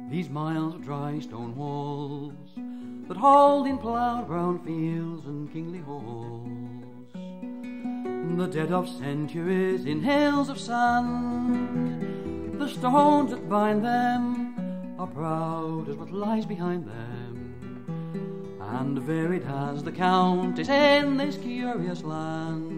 These miles of dry stone walls that hold in ploughed brown fields and kingly halls the dead of centuries in hills of sand. The stones that bind them are proud as what lies behind them, and varied as the count is in this curious land.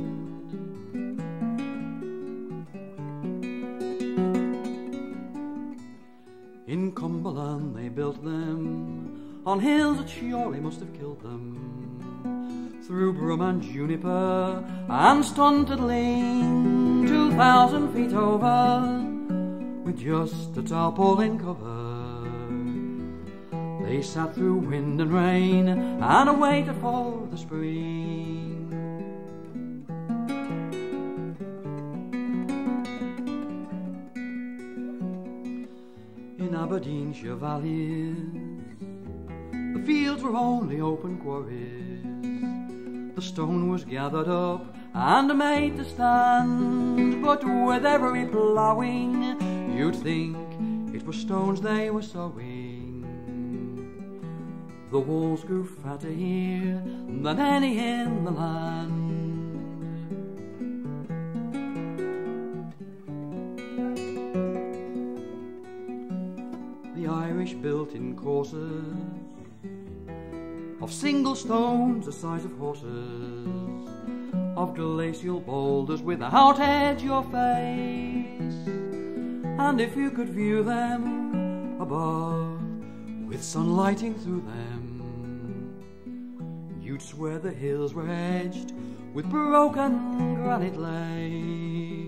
In Cumberland they built them on hills that surely must have killed them, through broom and juniper and stunted ling, 2,000 feet over, with just a tarpaulin cover. They sat through wind and rain and waited for the spring. In Aberdeenshire valleys, the fields were only open quarries. The stone was gathered up and made to stand, but with every ploughing you'd think it was stones they were sowing. The walls grew fatter here than any in the land. The Irish built in courses of single stones the size of horses, of glacial boulders without edge or face, and if you could view them above with sun lighting through them, you'd swear the hills were edged with broken granite lace.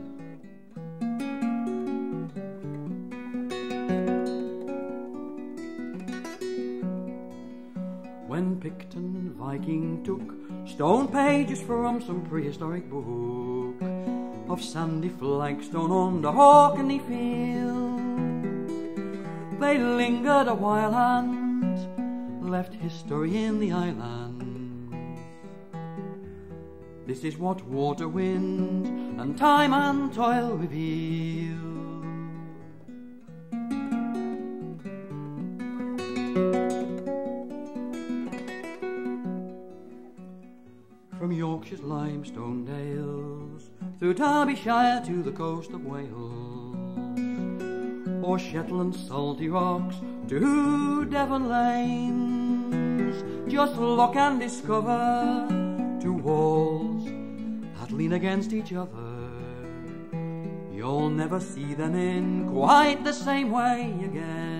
When Picton Viking took stone pages from some prehistoric book of sandy flagstone under Hawkenny Field, they lingered a while and left history in the island. This is what water, wind, and time and toil reveal. From Yorkshire's limestone dales, through Derbyshire to the coast of Wales, or Shetland's salty rocks to Devon lanes, just look and discover two walls that lean against each other. You'll never see them in quite the same way again.